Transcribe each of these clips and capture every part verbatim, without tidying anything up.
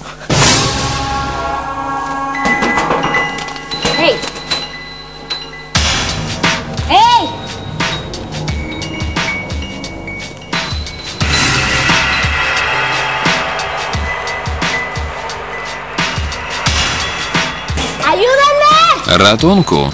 Hey. Hey. ¡Ayúdame! Ratunku!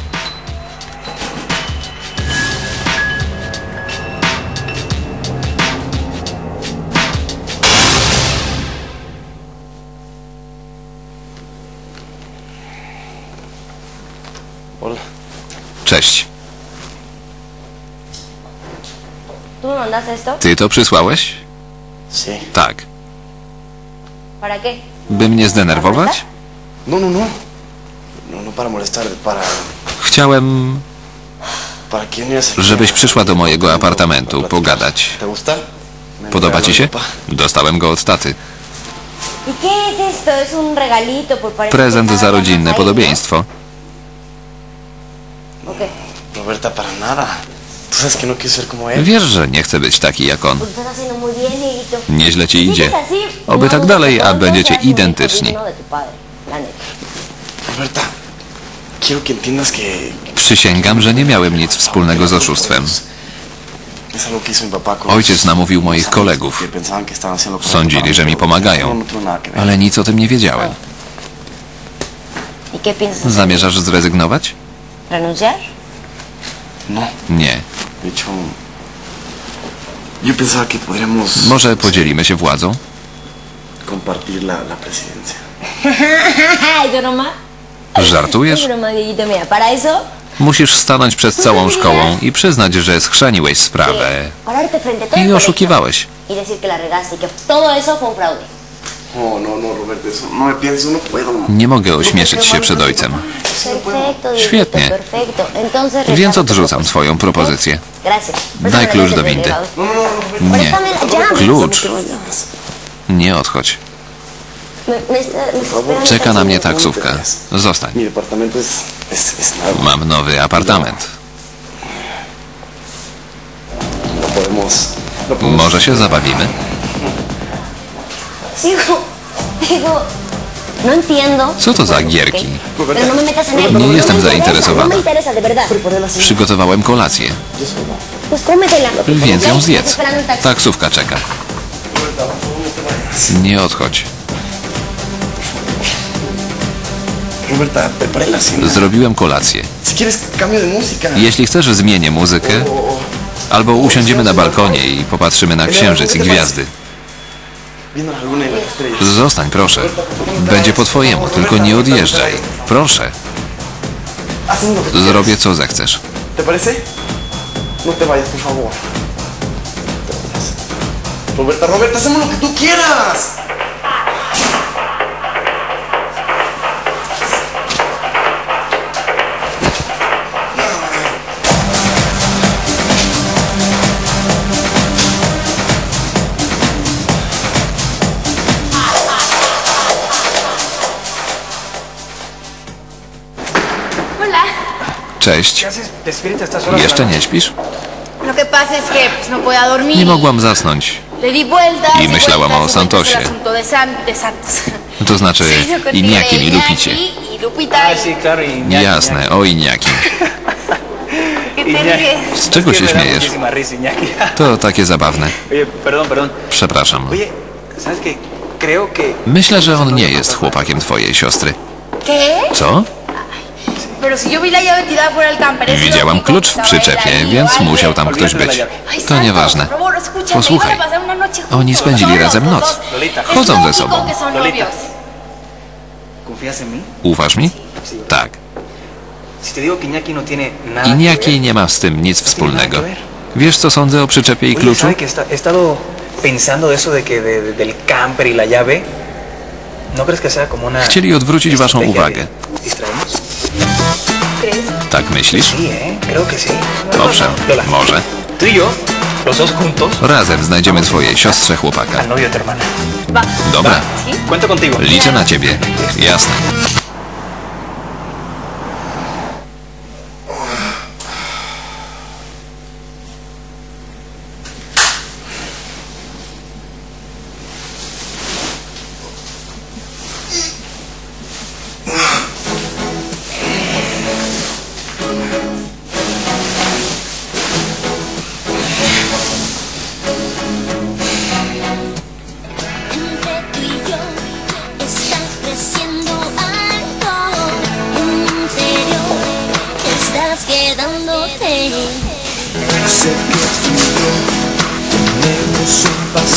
Cześć. Ty to przysłałeś? Tak. By mnie zdenerwować? No, no, no. No, no para molestar, para... Chciałem, para que unieras aquí żebyś a- przyszła do mojego apartamentu pogadać. ¿Te gusta? Me Podoba ci się? regaló mi papá. Dostałem go od taty. ¿Y qué es esto? Es un regalito por parecer Prezent que za cada día rodzinne más ahí, podobieństwo. ¿no? ¿O qué? Roberta, para nada. Tú sabes que no quiero ser como él. Wiesz, że nie chcę być taki jak on. Pues estás haciendo muy bien, Dieguito. Nieźle ci Si idzie. sigues así, Oby no tak dudes dalej, que a pronto będziecie serás un hijo identyczni. digno de tu padre, la neta. Roberta, quiero que entiendas que... Przysięgam, że nie miałem nic wspólnego z oszustwem. Es algo que hizo mi papá con Ojciec los- namówił moich los kolegów. que pensaban que estaban haciendo cosas Sądzili, para że mi mí, pero pomagają. no, no tuvo nada que ver. Ale nic o tym nie wiedziałem. ¿Y qué piensas hacer? Zamierzasz zrezygnować? ¿Renunciar? No, Nie. de hecho... Yo pensaba que podríamos... Może podzielimy się władzą? compartir la, la presidencia. ¿Es broma? Es Żartujesz? broma, Dieguito. Mira, para eso... Musisz stanąć przed całą szkołą i przyznać, że schrzaniłeś sprawę Pararte frente a todo el i colegio oszukiwałeś. y decir que la regaste y que todo eso fue un fraude. No, no, no, Roberto, eso no me pienso, no puedo. Nie mogę ośmieszyć się przed ojcem. Perfecto, Dieguito, Świetnie. perfecto. Entonces, Więc rechazo tu odrzucam propuesta. twoją propozycję. Gracias. Daj Préstame klucz la do llave del windy. delegado. No, no, no, Roberto. Nie. Préstame ya. Klucz. Nie odchodź. Me, me está, me está esperando Czeka na mnie esta taksówka. Zostań. Mi departamento es, es, es nuevo. Mam nowy apartament. No podemos... No podemos... Może się zabawimy? Sigo, digo, no entiendo. Co to za gierki? Pero no me metas en esto. Nie No me jestem interesa, zainteresowana. No me interesa, de verdad. Przygotowałem kolację, Pues cómetela. więc ją Estoy zjedz. esperando un taxi. Taksówka czeka. Nie odchodź. Roberta, preparé la cena. Zrobiłem kolację. Si quieres, cambio de música. Jeśli chcesz, zmienię muzykę, albo usiądziemy na balkonie i popatrzymy na księżyc i gwiazdy. Viendo la luna y las estrellas. Zostań, proszę. Będzie po twojemu, tylko nie odjeżdżaj. Proszę. Hacemos lo que tú Zrobię, co zechcesz. quieras. ¿Te parece? No te vayas, por favor. No te vayas. Roberta, Roberta, hacemos lo que tú quieras. Hola. Cześć. Jeszcze nie śpisz? Lo que pasa es que pues, no podía dormir. Nie mogłam zasnąć. Le di vueltas. I myślałam o vueltas, y vueltas Santosie. el asunto de, San, de Santos. To znaczy Sí, yo contigo Iniakim de i Lupicie. Iñaki y Lupita. Ah, sí, claro, y Iñaki, Jasne, o Iniakim. ¿Qué te Iñaki. ríes? Z czego Es que się me da śmiejesz? muchísima risa, Iñaki. To takie zabawne. Oye, perdón, perdón. Przepraszam. Oye, ¿sabes qué? Creo que... Myślę, że on nie jest chłopakiem twojej siostry. ¿Qué? Co? Pero si yo vi la llave tirada fuera del camper. es Widziałam lógico klucz que w estaba él przyczepie, ahí, więc ¿vale? musiał tam ktoś być. Ay, To Santos, nieważne. por favor, escúchame, Posłuchaj. iban a pasar una noche juntos, Oni spędzili solos razem los noc. dos. Lolita. Es Chodzą ze lógico sobą. que son Lolita. novios. ¿Confías en mí? Ufasz mi? Tak. Si te digo que Iñaki no tiene nada Iniaki que ver. nie ma z tym nic wspólnego. Wiesz, co sądzę o przyczepie i Oye, kluczu? ¿sabe que está, he estado pensando de eso de que de, de- del camper y la llave? ¿No crees que sea como una... Chcieli odwrócić waszą estrategia uwagę. que distraemos? ¿Crees? Tak myślisz? Sí, ¿eh? Creo que sí. Owszem, Lola, może. tú y yo, los dos juntos, Razem znajdziemy twojej siostrze chłopaka. al novio de tu hermana. Va. Dobra, ¿Sí? Cuento contigo. liczę na ciebie. Jasne.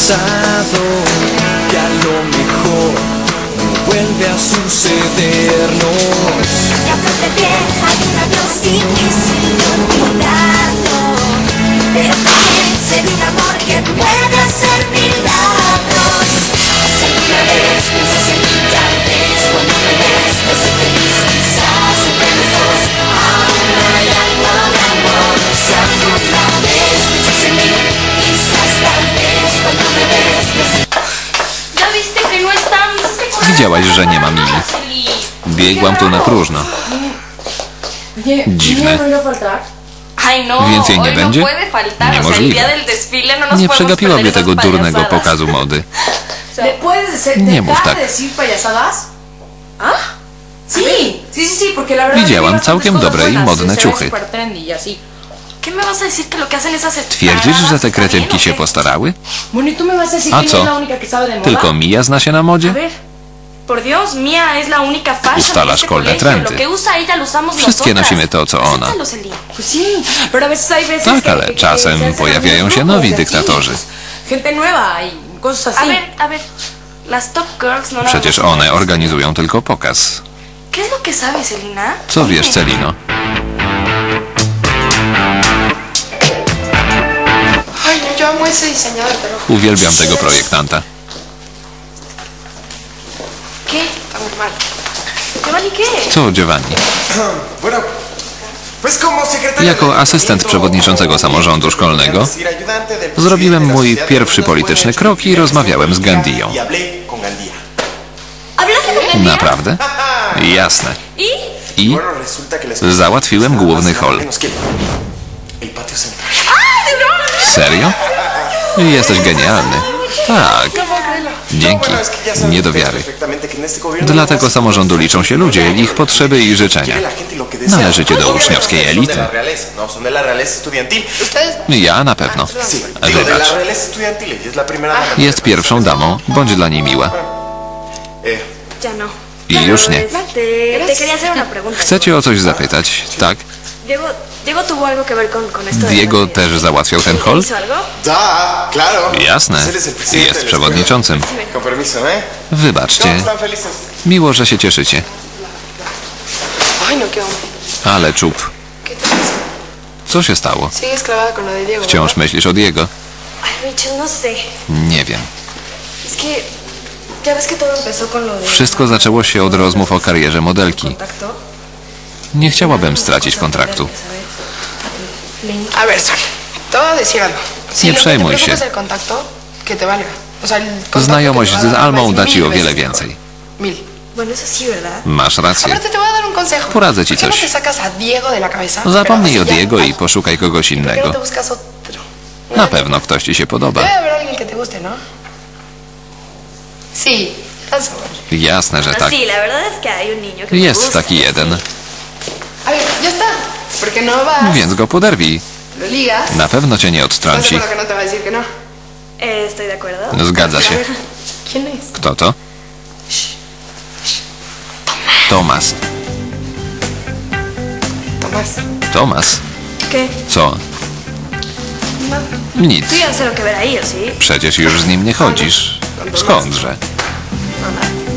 pasado y a lo mejor no vuelve a sucedernos. Ya frente de hay un adiós difícil de olvidarlo, pero también sé de un amor que puede hacer milagros. Si alguna vez piensas en mí, tal vez cuando me ves, no soy feliz, quizás entre los dos aún hay algo de amor. Si alguna vez piensas en mí, quizás tal vez cuando me ves, no soy... ¿Ya viste que no está? Me hiciste correr. Widziałaś, że nie ma Mili. Biegłam tu na próżno. Dziwne. Ay, no, Więcej nie hoy będzie? No puede faltar. Niemożliwe. O sea, el día del desfile no nos Nie podemos przegapiłaby perder tego esas durnego payasadas. pokazu mody. ¿Le puedes decir, Nie mów dejar tak. de decir payasadas? ¿Ah? Sí, sí, sí, sí, porque la verdad Widziałam que hay całkiem bastantes dobre i cosas buenas, modne se ve ciuchy. súper trendy y así. ¿Qué me vas a decir que lo que hacen esas Twierdzisz, że te kretynki się postarały? Bueno, ¿y tú me vas a decir A quién co? es la única que sabe de moda? Tylko Mia zna się na A modzie? ver, por Dios, Mía es la única fashion Ustala de este szkolne colegio. trendy. Lo que usa ella lo usamos Wszystkie nosotras. nosimy to, co ona. Acéptalo, Celine. Pues sí, pero a veces hay veces Tak, que, ale que- que czasem se hacen pojawiają amigos się grupos nowi y así, dyktatorzy. pues, gente nueva y cosas A así. ver, a ver, las top girls no Przecież nada más- one organizują tylko pokaz. ¿Qué es lo que sabes, Celina? Co wiesz, Celino? Ay, no, yo amo ese diseñador, te lo juro. Uwielbiam tego projektanta. ¿Qué? Está muy mal. ¿Giovanni qué? Co, Giovanni? Bueno, pues como secretario Jako del asystent ayuntamiento, przewodniczącego samorządu szkolnego decir, ayudante del presidente zrobiłem de la mój sociedad pierwszy de polityczny Buenos krok i Aires, rozmawiałem z Gandiją. y hablé con Gandía. ¿Hablaste con Gandía? Naprawdę? Jasne. ¿Y? I Bueno, resulta que les- załatwiłem główny hol. Menos que el patio central. Serio? Jesteś genialny. Tak. Dzięki. Bueno, es que ya saben Nie do ustedes wiary. perfectamente que en este gobierno Dla no tego vamos a- samorządu liczą się ludzie, ich potrzeby i życzenia. Quiere la gente lo que desea. Należycie do Obviamente uczniowskiej son elity. de la realeza, no, son de la realeza estudiantil. ¿Ustedes? Ja na pewno. Sí, digo, de la Wybacz. realeza estudiantil. Ella es la primera dama. Jest pierwszą damą. Bądź dla niej miła. Eh, Ya no. I już nie. Te, te quería hacer una pregunta. Chcę cię o coś zapytać, tak? Diego, Diego tuvo algo que ver con, con esto de Diego las też załatwiał ten hol? ¿Hizo algo? Da, claro. Jasne. Él es el presidente Jest de la przewodniczącym. escuela. Con permiso, ¿eh? Wybaczcie. No, están felices. Miło, że się cieszycie. Ay, no, qué hombre. Ale czub. ¿Qué te pasa? Co się stało? Sigues clavada con lo de Diego. Wciąż myślisz o Diego? Ay, Rachel, no sé. Nie wiem. Es que ya ves que todo empezó con lo de Wszystko zaczęło się od rozmów o karierze modelki. contacto. Nie chciałabym stracić kontraktu. A ver, Sol, te voy a decir algo. Si Nie lo que te przejmuj preocupa się. es el contacto, que te valga. O sea, el contacto Znajomość que te va z a dar Almą más da ci mil o wiele veces. więcej. Mil. Bueno, eso sí, ¿verdad? Masz rację. Aparte te voy a dar un consejo. Poradzę ci ¿Por qué no coś. te sacas a Diego de la cabeza? Zapomnij Pero o así ya, Diego i ay, poszukaj kogoś ¿por qué no innego. te buscas otro? Na pewno ktoś ci się Debe podoba. haber alguien que te guste, ¿no? Sí, estás seguro. Jasne, że tak. Sí, la verdad es que hay un niño que me Jest gusta. taki jeden. A ver, ya está. Porque no vas, Więc go poderwij. lo ligas. Na pewno cię nie ¿Estás de odtrąci. acuerdo que no te va a decir que no? Eh, estoy de acuerdo. Zgadza A się. ver, ¿quién es? Kto to? Tomas. Tomás. Tomas. ¿Qué? Co? Nada. Nic. Tú ya no sé lo que ver ahí, ¿o sí? Przecież już z nim nie chodzisz. Skądże? Nada.